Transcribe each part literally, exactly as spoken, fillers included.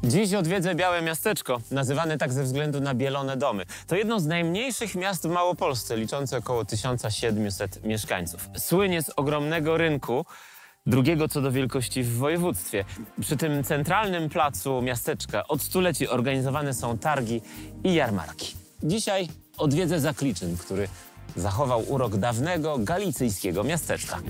Dziś odwiedzę Białe Miasteczko, nazywane tak ze względu na bielone domy. To jedno z najmniejszych miast w Małopolsce, liczące około tysiąc siedemset mieszkańców. Słynie z ogromnego rynku, drugiego co do wielkości w województwie. Przy tym centralnym placu miasteczka od stuleci organizowane są targi i jarmarki. Dzisiaj odwiedzę Zakliczyn, który zachował urok dawnego galicyjskiego miasteczka.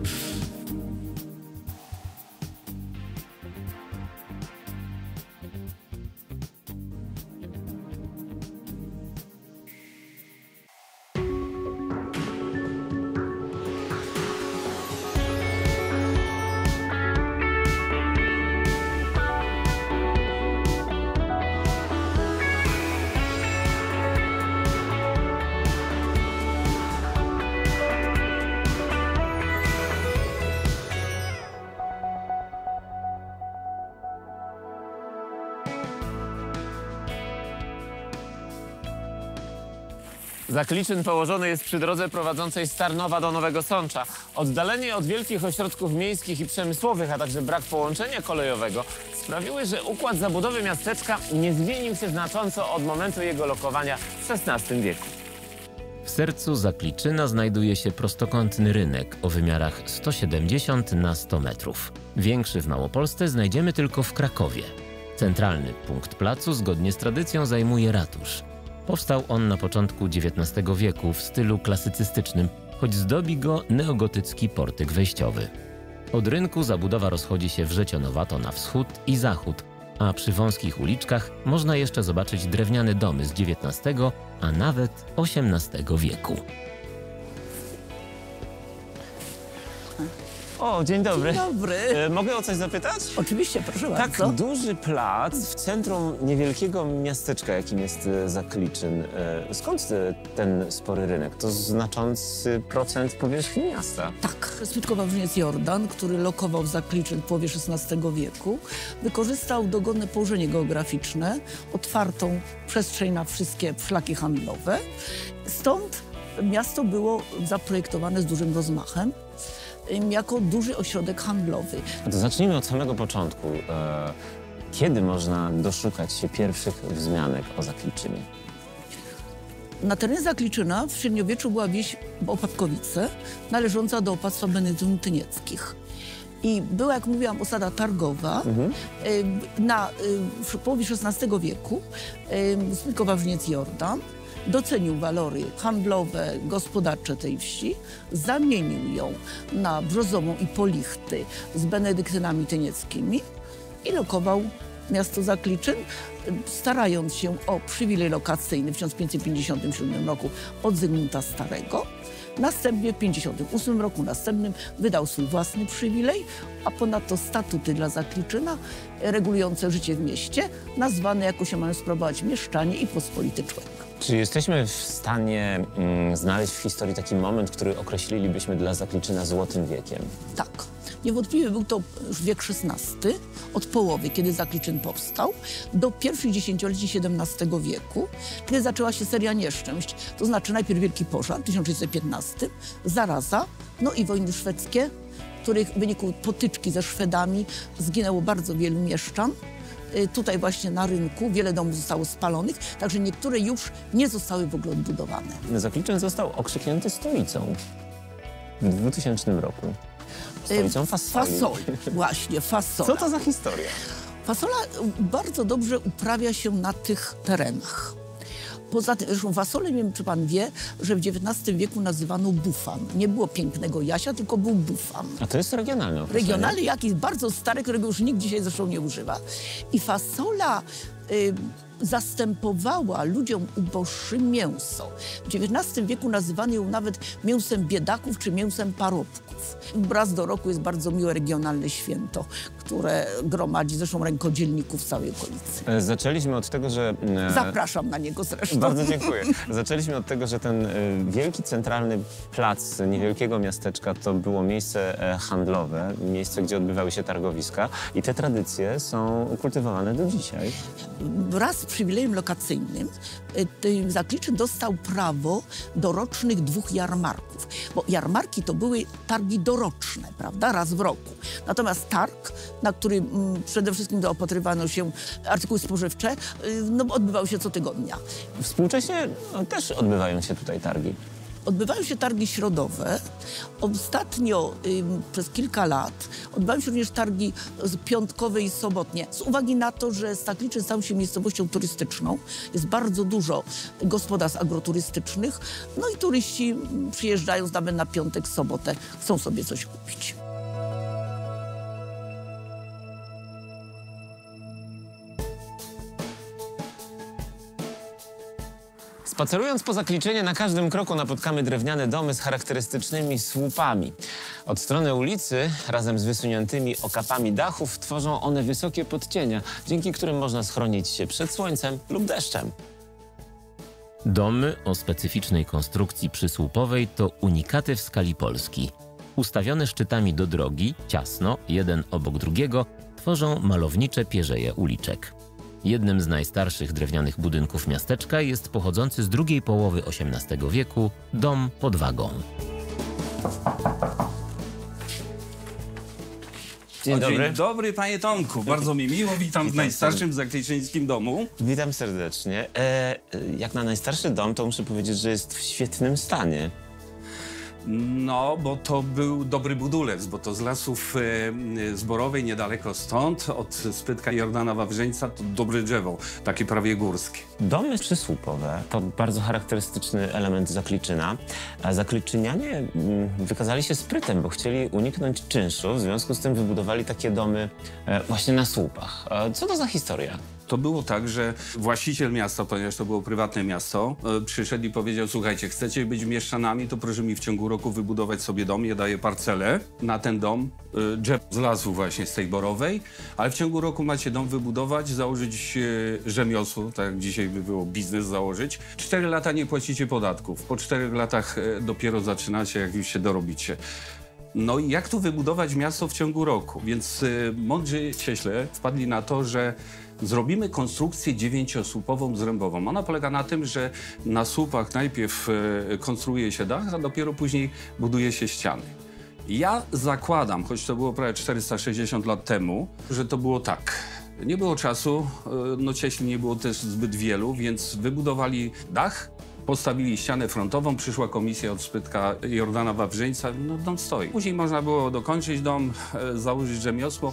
Zakliczyn położony jest przy drodze prowadzącej z Tarnowa do Nowego Sącza. Oddalenie od wielkich ośrodków miejskich i przemysłowych, a także brak połączenia kolejowego sprawiły, że układ zabudowy miasteczka nie zmienił się znacząco od momentu jego lokowania w szesnastym wieku. W sercu Zakliczyna znajduje się prostokątny rynek o wymiarach sto siedemdziesiąt na sto metrów. Większy w Małopolsce znajdziemy tylko w Krakowie. Centralny punkt placu zgodnie z tradycją zajmuje ratusz. Powstał on na początku dziewiętnastego wieku w stylu klasycystycznym, choć zdobi go neogotycki portyk wejściowy. Od rynku zabudowa rozchodzi się wrzecionowato na wschód i zachód, a przy wąskich uliczkach można jeszcze zobaczyć drewniane domy z dziewiętnastego, a nawet osiemnastego wieku. O, dzień dobry. Dzień dobry. E, mogę o coś zapytać? Oczywiście, proszę Tak bardzo. duży plac w centrum niewielkiego miasteczka, jakim jest e, Zakliczyn. E, skąd e, ten spory rynek? To znaczący procent powierzchni miasta. Tak, Spytko-Wawrzyniec Jordan, który lokował w Zakliczyn w połowie szesnastego wieku, wykorzystał dogodne położenie geograficzne, otwartą przestrzeń na wszystkie szlaki handlowe. Stąd miasto było zaprojektowane z dużym rozmachem, jako duży ośrodek handlowy. A to zacznijmy od samego początku. E, kiedy można doszukać się pierwszych wzmianek o Zakliczynie? Na terenie Zakliczyna w średniowieczu była wieś Opatkowice, należąca do opactwa benedyktynieckich. I była, jak mówiłam, osada targowa. Mhm. Na, w połowie szesnastego wieku Spytko-Wawrzyniec Jordan docenił walory handlowe, gospodarcze tej wsi, zamienił ją na Brzozową i Polichty z benedyktynami tynieckimi i lokował miasto Zakliczyn, starając się o przywilej lokacyjny w tysiąc pięćset pięćdziesiątym siódmym roku od Zygmunta Starego. Następnie w tysiąc pięćset pięćdziesiątym ósmym roku następnym wydał swój własny przywilej, a ponadto statuty dla Zakliczyna regulujące życie w mieście, nazwane jako się mają sprawować mieszczanie i pospolity człowiek. Czy jesteśmy w stanie mm, znaleźć w historii taki moment, który określilibyśmy dla Zakliczyna złotym wiekiem? Tak. Niewątpliwie był to już wiek szesnasty, od połowy, kiedy Zakliczyn powstał, do pierwszych dziesięcioleci siedemnastego wieku, kiedy zaczęła się seria nieszczęść. To znaczy najpierw Wielki Pożar w tysiąc sześćset piętnastym, zaraza, no i wojny szwedzkie, w których w wyniku potyczki ze Szwedami zginęło bardzo wielu mieszczan. Tutaj właśnie na rynku wiele domów zostało spalonych, także niektóre już nie zostały w ogóle odbudowane. Zakliczyn został okrzyknięty stolicą w dwutysięcznym roku. Stolicą fasoli. Fasoli, właśnie, fasola. Co to za historia? Fasola bardzo dobrze uprawia się na tych terenach. Poza tym, zresztą fasolę, nie wiem, czy pan wie, że w dziewiętnastym wieku nazywano bufan. Nie było pięknego Jasia, tylko był bufan. A to jest regionalne określenie? Regionalny, jakiś bardzo stary, którego już nikt dzisiaj zresztą nie używa. I fasola y, zastępowała ludziom uboższym mięso. W dziewiętnastym wieku nazywano ją nawet mięsem biedaków czy mięsem parobków. Raz do roku jest bardzo miłe regionalne święto, które gromadzi zresztą rękodzielników w całej okolicy. Zaczęliśmy od tego, że... E... Zapraszam na niego zresztą. Bardzo dziękuję. Zaczęliśmy od tego, że ten wielki centralny plac niewielkiego miasteczka to było miejsce handlowe, miejsce, gdzie odbywały się targowiska i te tradycje są kultywowane do dzisiaj. Raz przywilejem lokacyjnym y, Zakliczyn dostał prawo do rocznych dwóch jarmarków, bo jarmarki to były targi doroczne, prawda, raz w roku. Natomiast targ, na który mm, przede wszystkim zaopatrywano się artykuły spożywcze, y, no, odbywał się co tygodnia. Współcześnie no, też odbywają się tutaj targi. Odbywają się targi środowe. Ostatnio y, przez kilka lat odbywają się również targi piątkowe i sobotnie. Z uwagi na to, że Zakliczyn stał się miejscowością turystyczną, jest bardzo dużo gospodarstw agroturystycznych, no i turyści przyjeżdżając nawet na piątek, sobotę, chcą sobie coś kupić. Spacerując po Zakliczynie, na każdym kroku napotkamy drewniane domy z charakterystycznymi słupami. Od strony ulicy, razem z wysuniętymi okapami dachów, tworzą one wysokie podcienia, dzięki którym można schronić się przed słońcem lub deszczem. Domy o specyficznej konstrukcji przysłupowej to unikaty w skali Polski. Ustawione szczytami do drogi, ciasno, jeden obok drugiego, tworzą malownicze pierzeje uliczek. Jednym z najstarszych drewnianych budynków miasteczka jest pochodzący z drugiej połowy osiemnastego wieku dom pod Wagą. Dzień O, dobry. Dzień dobry, panie Tomku. Bardzo mi miło. Witam w najstarszym zakliczyńskim domu. Witam serdecznie. E, jak na najstarszy dom, to muszę powiedzieć, że jest w świetnym stanie. No, bo to był dobry budulec, bo to z Lasów e, Zborowej, niedaleko stąd, od Spytka Jordana Wawrzyńca, to dobre drzewo, takie prawie górskie. Domy przysłupowe to bardzo charakterystyczny element Zakliczyna, a zakliczynianie mm, wykazali się sprytem, bo chcieli uniknąć czynszu, w związku z tym wybudowali takie domy e, właśnie na słupach. E, co to za historia? To było tak, że właściciel miasta, ponieważ to było prywatne miasto, e, przyszedł i powiedział: słuchajcie, chcecie być mieszczanami, to proszę mi w ciągu roku wybudować sobie dom. Ja daję parcelę na ten dom, e, drzew z lasu właśnie z tej borowej, ale w ciągu roku macie dom wybudować, założyć e, rzemiosło, tak jak dzisiaj by było biznes założyć. Cztery lata nie płacicie podatków. Po czterech latach e, dopiero zaczynacie, jak już się dorobicie. No i jak tu wybudować miasto w ciągu roku? Więc y, mądrzy cieśle wpadli na to, że zrobimy konstrukcję dziewięciosłupową zrębową. Ona polega na tym, że na słupach najpierw y, konstruuje się dach, a dopiero później buduje się ściany. Ja zakładam, choć to było prawie czterysta sześćdziesiąt lat temu, że to było tak. Nie było czasu, y, no cieśli nie było też zbyt wielu, więc wybudowali dach, postawili ścianę frontową, przyszła komisja od Spytka Jordana Wawrzyńca, no dom stoi. Później można było dokończyć dom, e, założyć rzemiosło.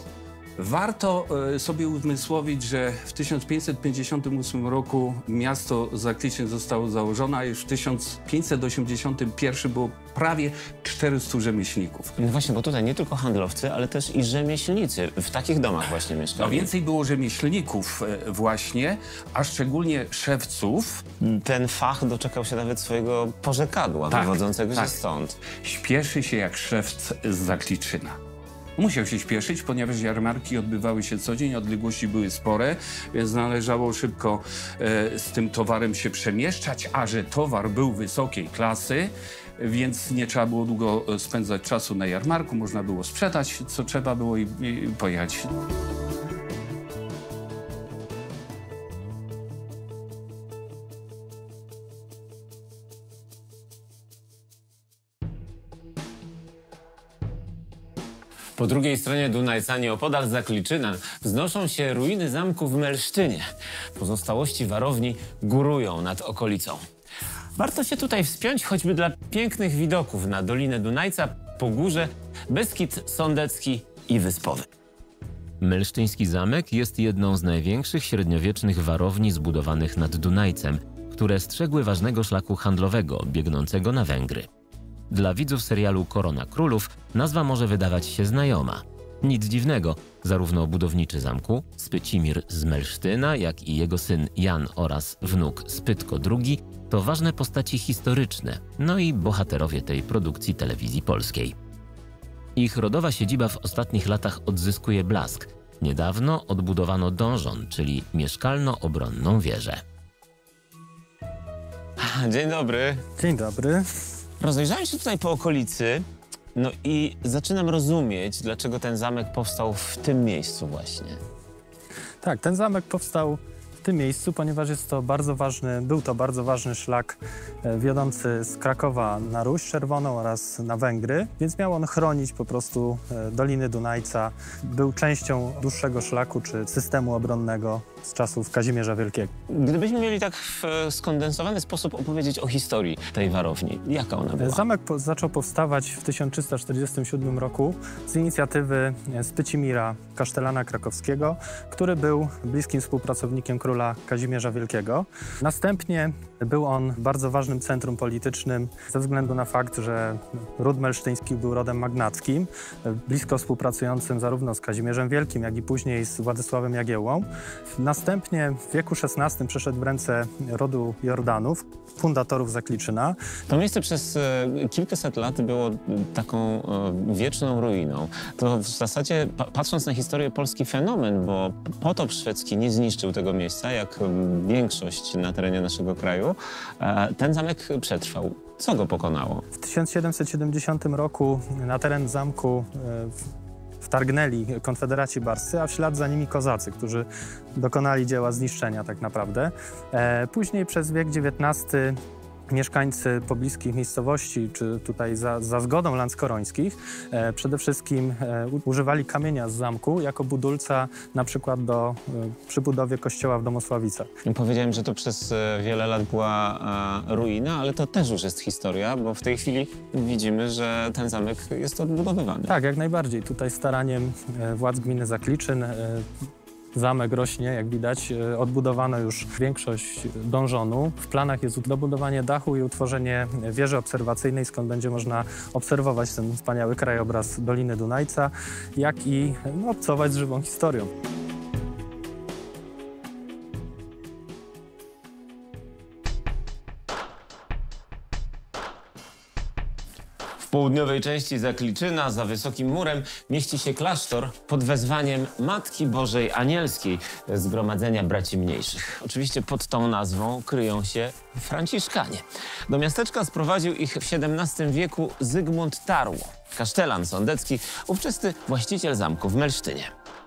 Warto e, sobie uzmysłowić, że w tysiąc pięćset pięćdziesiątym ósmym roku miasto Zakliczyn zostało założone, a już w tysiąc pięćset osiemdziesiątym pierwszym było prawie czterystu rzemieślników. No właśnie, bo tutaj nie tylko handlowcy, ale też i rzemieślnicy w takich domach właśnie mieszkali. No więcej było rzemieślników e, właśnie, a szczególnie szewców. Ten fach doczekał się nawet swojego porzekadła Tak, wywodzącego tak. się stąd. Śpieszy się jak szewc z Zakliczyna. Musiał się śpieszyć, ponieważ jarmarki odbywały się co dzień, odległości były spore, więc należało szybko e, z tym towarem się przemieszczać, a że towar był wysokiej klasy, więc nie trzeba było długo spędzać czasu na jarmarku, można było sprzedać, co trzeba było i, i pojechać. Po drugiej stronie Dunajca, nieopodal Zakliczyna, wznoszą się ruiny zamku w Melsztynie. Pozostałości warowni górują nad okolicą. Warto się tutaj wspiąć choćby dla pięknych widoków na Dolinę Dunajca, Pogórze, Beskid Sądecki i Wyspowy. Melsztyński zamek jest jedną z największych średniowiecznych warowni zbudowanych nad Dunajcem, które strzegły ważnego szlaku handlowego biegnącego na Węgry. Dla widzów serialu Korona Królów nazwa może wydawać się znajoma. Nic dziwnego, zarówno budowniczy zamku, Spycimir z Melsztyna, jak i jego syn Jan oraz wnuk Spytko drugi to ważne postaci historyczne, no i bohaterowie tej produkcji telewizji polskiej. Ich rodowa siedziba w ostatnich latach odzyskuje blask. Niedawno odbudowano donżon, czyli mieszkalno-obronną wieżę. Dzień dobry. Dzień dobry. Rozejrzałem się tutaj po okolicy, no i zaczynam rozumieć, dlaczego ten zamek powstał w tym miejscu właśnie. Tak, ten zamek powstał w tym miejscu, ponieważ jest to bardzo ważny, był to bardzo ważny szlak wiodący z Krakowa na Ruś Czerwoną oraz na Węgry, więc miał on chronić po prostu Doliny Dunajca. Był częścią dłuższego szlaku czy systemu obronnego z czasów Kazimierza Wielkiego. Gdybyśmy mieli tak w skondensowany sposób opowiedzieć o historii tej warowni, jaka ona była? Zamek po zaczął powstawać w tysiąc trzysta czterdziestym siódmym roku z inicjatywy Spycimira, kasztelana krakowskiego, który był bliskim współpracownikiem króla Kazimierza Wielkiego. Następnie był on bardzo ważnym centrum politycznym ze względu na fakt, że ród melsztyński był rodem magnackim, blisko współpracującym zarówno z Kazimierzem Wielkim, jak i później z Władysławem Jagiełłą. Następnie w wieku szesnastym przeszedł w ręce rodu Jordanów, fundatorów Zakliczyna. To miejsce przez e, kilkaset lat było taką e, wieczną ruiną. To w zasadzie, pa, patrząc na historię Polski, fenomen, bo potop szwedzki nie zniszczył tego miejsca, jak większość na terenie naszego kraju. E, ten zamek przetrwał. Co go pokonało? W tysiąc siedemset siedemdziesiątym roku na teren zamku e, wtargnęli konfederaci barscy, a w ślad za nimi kozacy, którzy dokonali dzieła zniszczenia tak naprawdę. E, później przez wiek dziewiętnasty mieszkańcy pobliskich miejscowości, czy tutaj za, za zgodą Lanckorońskich, e, przede wszystkim e, używali kamienia z zamku jako budulca na przykład do e, przy budowie kościoła w Domosławicach. Powiedziałem, że to przez e, wiele lat była e, ruina, ale to też już jest historia, bo w tej chwili widzimy, że ten zamek jest odbudowywany. Tak, jak najbardziej. Tutaj staraniem e, władz gminy Zakliczyn e, zamek rośnie, jak widać. Odbudowano już większość dążonu. W planach jest dobudowanie dachu i utworzenie wieży obserwacyjnej, skąd będzie można obserwować ten wspaniały krajobraz Doliny Dunajca, jak i no, obcować z żywą historią. W południowej części Zakliczyna, za wysokim murem, mieści się klasztor pod wezwaniem Matki Bożej Anielskiej Zgromadzenia Braci Mniejszych. Oczywiście pod tą nazwą kryją się franciszkanie. Do miasteczka sprowadził ich w siedemnastym wieku Zygmunt Tarło, kasztelan sądecki, ówczesny właściciel zamku w Melsztynie.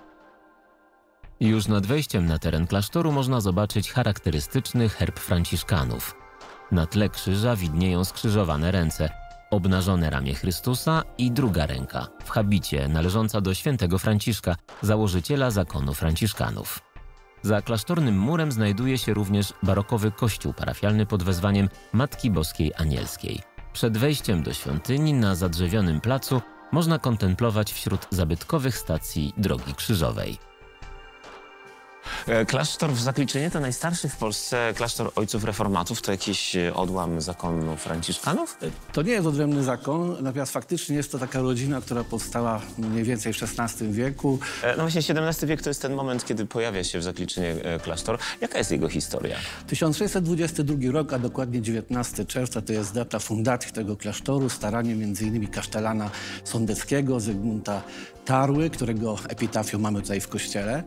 Już nad wejściem na teren klasztoru można zobaczyć charakterystyczny herb franciszkanów. Na tle krzyża widnieją skrzyżowane ręce, obnażone ramię Chrystusa i druga ręka w habicie należąca do świętego Franciszka, założyciela zakonu franciszkanów. Za klasztornym murem znajduje się również barokowy kościół parafialny pod wezwaniem Matki Boskiej Anielskiej. Przed wejściem do świątyni na zadrzewionym placu można kontemplować wśród zabytkowych stacji drogi krzyżowej. Klasztor w Zakliczynie to najstarszy w Polsce klasztor ojców reformatów. To jakiś odłam zakonu franciszkanów? To nie jest odrębny zakon, natomiast faktycznie jest to taka rodzina, która powstała mniej więcej w szesnastym wieku. No właśnie siedemnasty wiek to jest ten moment, kiedy pojawia się w Zakliczynie klasztor. Jaka jest jego historia? tysiąc sześćset dwudziesty drugi rok, a dokładnie dziewiętnastego czerwca, to jest data fundacji tego klasztoru, staranie między innymi kasztelana sądeckiego Zygmunta Tarły, którego epitafium mamy tutaj w kościele,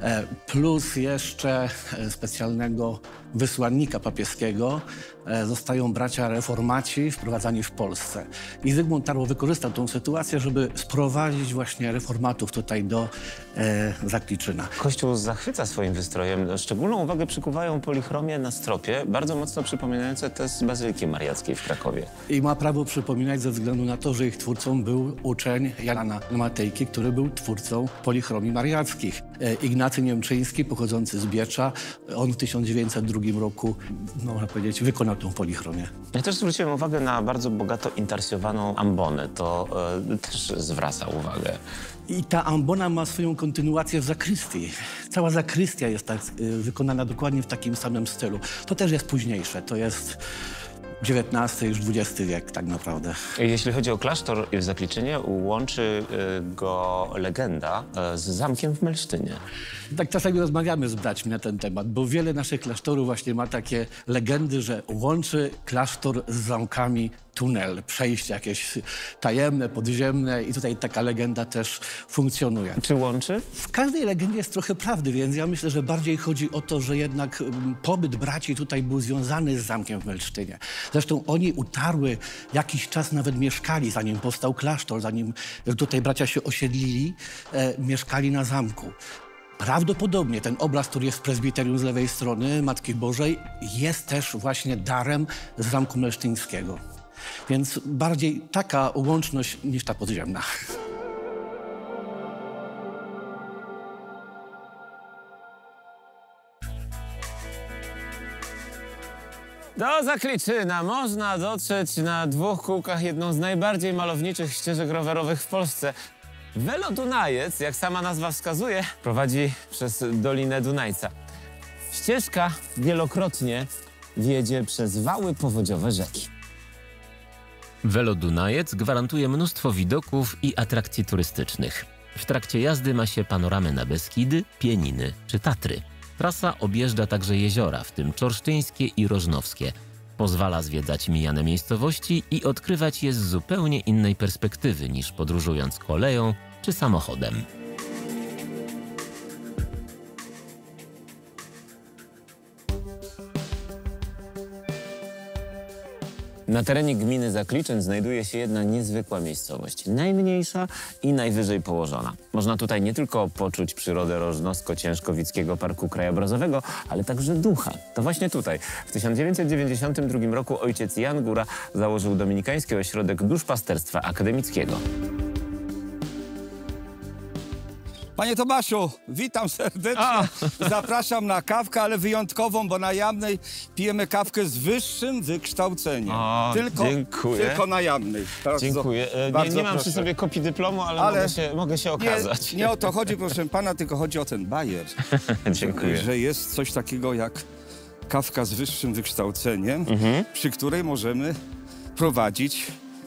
plus jeszcze specjalnego wysłannika papieskiego zostają bracia reformaci wprowadzani w Polsce. I Zygmunt Tarło wykorzystał tę sytuację, żeby sprowadzić właśnie reformatów tutaj do e, Zakliczyna. Kościół zachwyca swoim wystrojem. Szczególną uwagę przykuwają polichromie na stropie, bardzo mocno przypominające te z Bazyliki Mariackiej w Krakowie. I ma prawo przypominać ze względu na to, że ich twórcą był uczeń Jana Matejki, który był twórcą polichromii mariackich. E, Ignacy Niemczyński, pochodzący z Biecza, on w tysiąc dziewięćset drugim roku, no, można powiedzieć, wykonał tą polichromię. Ja też zwróciłem uwagę na bardzo bogato intarsjowaną ambonę. To e, też zwraca uwagę. I ta ambona ma swoją kontynuację w zakrystii. Cała zakrystia jest tak, y, wykonana dokładnie w takim samym stylu. To też jest późniejsze, to jest dziewiętnasty, już dwudziesty wiek tak naprawdę. Jeśli chodzi o klasztor w Zakliczynie, łączy y, go legenda y, z zamkiem w Melsztynie. Tak czasami rozmawiamy z braćmi na ten temat, bo wiele naszych klasztorów właśnie ma takie legendy, że łączy klasztor z zamkami tunel, przejście jakieś tajemne, podziemne i tutaj taka legenda też funkcjonuje. Czy łączy? W każdej legendzie jest trochę prawdy, więc ja myślę, że bardziej chodzi o to, że jednak um, pobyt braci tutaj był związany z zamkiem w Melsztynie. Zresztą oni u Tarły jakiś czas nawet mieszkali, zanim powstał klasztor, zanim tutaj bracia się osiedlili, e, mieszkali na zamku. Prawdopodobnie ten obraz, który jest w prezbiterium z lewej strony Matki Bożej, jest też właśnie darem z Zamku Melsztyńskiego. Więc bardziej taka łączność niż ta podziemna. Do Zakliczyna można dotrzeć na dwóch kółkach jedną z najbardziej malowniczych ścieżek rowerowych w Polsce. Velo Dunajec, jak sama nazwa wskazuje, prowadzi przez Dolinę Dunajca. Ścieżka wielokrotnie wiedzie przez wały powodziowe rzeki. Velo Dunajec gwarantuje mnóstwo widoków i atrakcji turystycznych. W trakcie jazdy ma się panoramę na Beskidy, Pieniny czy Tatry. Trasa objeżdża także jeziora, w tym czorsztyńskie i rożnowskie. Pozwala zwiedzać mijane miejscowości i odkrywać je z zupełnie innej perspektywy niż podróżując koleją czy samochodem. Na terenie gminy Zakliczyn znajduje się jedna niezwykła miejscowość, najmniejsza i najwyżej położona. Można tutaj nie tylko poczuć przyrodę Rożnowsko-Ciężkowickiego Parku Krajobrazowego, ale także ducha. To właśnie tutaj w tysiąc dziewięćset dziewięćdziesiątym drugim roku ojciec Jan Góra założył dominikański ośrodek duszpasterstwa akademickiego. Panie Tomaszu, witam serdecznie. A. Zapraszam na kawkę, ale wyjątkową, bo na Jamnej pijemy kawkę z wyższym wykształceniem. O, tylko, dziękuję. tylko na Jamnej. Bardzo, Dziękuję. E, Nie, bardzo nie mam proszę. przy sobie kopii dyplomu, ale, Ale mogę, się, mogę się okazać. Nie, nie o to chodzi, proszę pana, tylko chodzi o ten bajer. Dziękuję. Że jest coś takiego jak kawka z wyższym wykształceniem, Mhm. przy której możemy prowadzić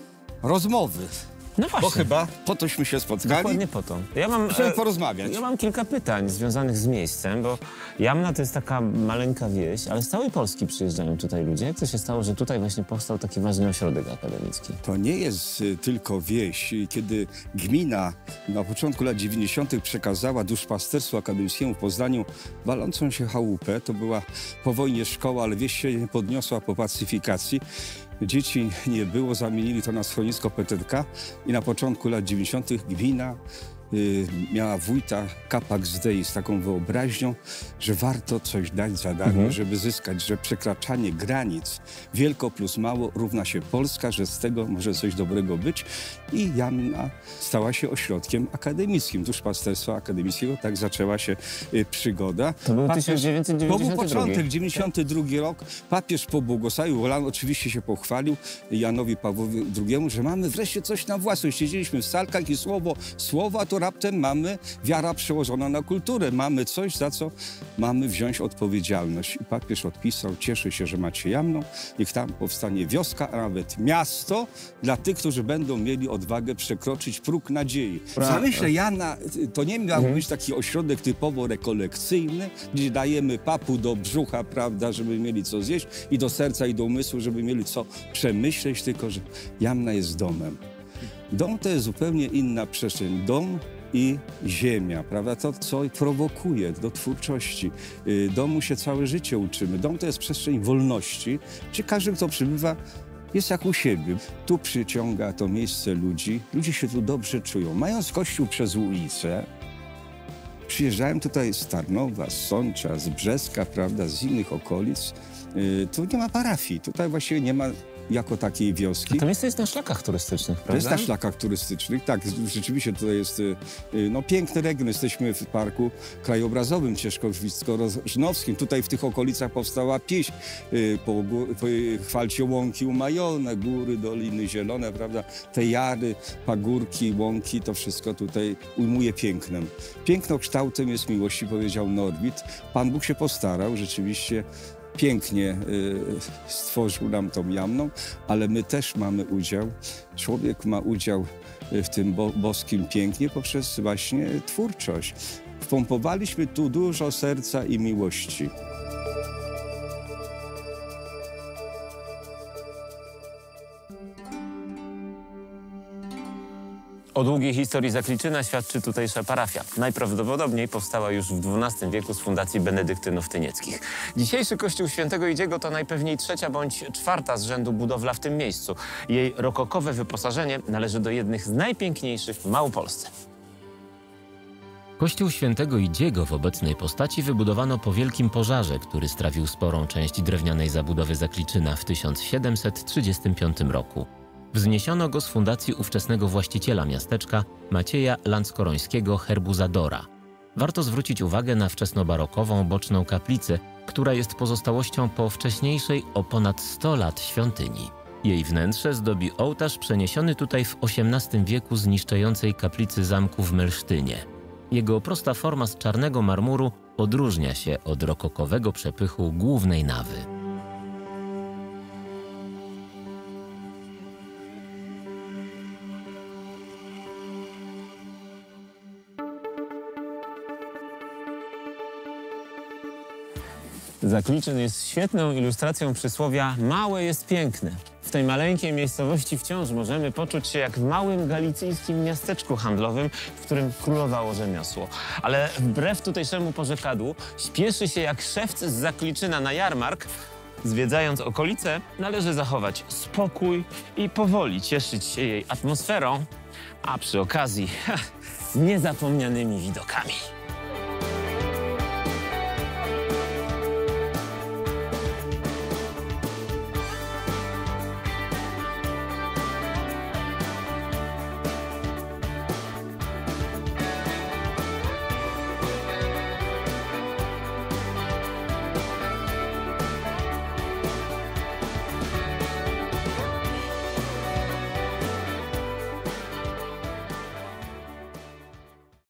rozmowy. No właśnie. Bo chyba po tośmy się spotkali. Dokładnie po to. Ja mam, Chcemy e, porozmawiać. Ja mam kilka pytań związanych z miejscem, bo Jamna to jest taka maleńka wieś, ale z całej Polski przyjeżdżają tutaj ludzie. Jak to się stało, że tutaj właśnie powstał taki ważny ośrodek akademicki? To nie jest y, tylko wieś. Kiedy gmina na początku lat dziewięćdziesiątych przekazała duszpasterstwu akademickiemu w Poznaniu walącą się chałupę, to była po wojnie szkoła, ale wieś się nie podniosła po pacyfikacji. Dzieci nie było, zamienili to na schronisko P T K i na początku lat dziewięćdziesiątych gmina y, miała wójta Capax Dei z taką wyobraźnią, że warto coś dać za darmo, Mhm. żeby zyskać, że przekraczanie granic wielko plus mało równa się Polska, że z tego może coś dobrego być. I Jamna stała się ośrodkiem akademickim, duszpasterstwa akademickiego. Tak zaczęła się y, przygoda. To był tysiąc dziewięćset To dziewięćdziesiąty był drugi. początek, dziewięćdziesiąty drugi rok. Papież pobłogosławił, Olan oczywiście się pochwalił Janowi Pawłowi drugiemu, że mamy wreszcie coś na własność. Siedzieliśmy w salkach i słowo słowa, to raptem mamy wiara przełożona na kulturę. Mamy coś, za co mamy wziąć odpowiedzialność. I papież odpisał, cieszę się, że macie Jamną. Niech tam powstanie wioska, a nawet miasto dla tych, którzy będą mieli odwagę przekroczyć próg nadziei. W zamyśle Jana to nie miał być taki ośrodek typowo rekolekcyjny, gdzie dajemy papu do brzucha, prawda, żeby mieli co zjeść, i do serca, i do umysłu, żeby mieli co przemyśleć, tylko że Jamna jest domem. Dom to jest zupełnie inna przestrzeń. Dom i ziemia, prawda? To, co prowokuje do twórczości. Y, Domu się całe życie uczymy. Dom to jest przestrzeń wolności, gdzie każdy, kto przybywa, jest jak u siebie. Tu przyciąga to miejsce ludzi. Ludzie się tu dobrze czują. Mając kościół przez ulicę, przyjeżdżałem tutaj z Tarnowa, z Sącza, z Brzeska, prawda, z innych okolic. Y, tu nie ma parafii. Tutaj właściwie nie ma jako takiej wioski. To miejsce jest na szlakach turystycznych, prawda? To jest na szlakach turystycznych, tak, rzeczywiście tutaj jest y, y, no, piękny region. Jesteśmy w Parku Krajobrazowym Ciężkowicko-Rożnowskim. Tutaj w tych okolicach powstała pieśń y, po, gó- po y, chwalcie łąki umajone, góry, doliny zielone, prawda? Te jary, pagórki, łąki, to wszystko tutaj ujmuje pięknem. Pięknokształtem jest miłości, powiedział Norwid. Pan Bóg się postarał, rzeczywiście pięknie y, stworzył nam tą Jamną, ale my też mamy udział. Człowiek ma udział w tym bo, boskim pięknie poprzez właśnie twórczość. Wpompowaliśmy tu dużo serca i miłości. O długiej historii Zakliczyna świadczy tutejsza parafia. Najprawdopodobniej powstała już w dwunastym wieku z fundacji benedyktynów tynieckich. Dzisiejszy kościół świętego Idziego to najpewniej trzecia bądź czwarta z rzędu budowla w tym miejscu. Jej rokokowe wyposażenie należy do jednych z najpiękniejszych w Małopolsce. Kościół świętego Idziego w obecnej postaci wybudowano po wielkim pożarze, który strawił sporą część drewnianej zabudowy Zakliczyna w tysiąc siedemset trzydziestym piątym roku. Wzniesiono go z fundacji ówczesnego właściciela miasteczka Macieja Landskorońskiego Herbuzadora. Warto zwrócić uwagę na wczesnobarokową boczną kaplicę, która jest pozostałością po wcześniejszej o ponad sto lat świątyni. Jej wnętrze zdobi ołtarz przeniesiony tutaj w osiemnastym wieku z niszczejącej kaplicy zamku w Melsztynie. Jego prosta forma z czarnego marmuru odróżnia się od rokokowego przepychu głównej nawy. Zakliczyn jest świetną ilustracją przysłowia małe jest piękne. W tej maleńkiej miejscowości wciąż możemy poczuć się jak w małym galicyjskim miasteczku handlowym, w którym królowało rzemiosło. Ale wbrew tutejszemu porzekadłu śpieszy się jak szewc z Zakliczyna na jarmark. Zwiedzając okolice, należy zachować spokój i powoli cieszyć się jej atmosferą, a przy okazji ha, niezapomnianymi widokami.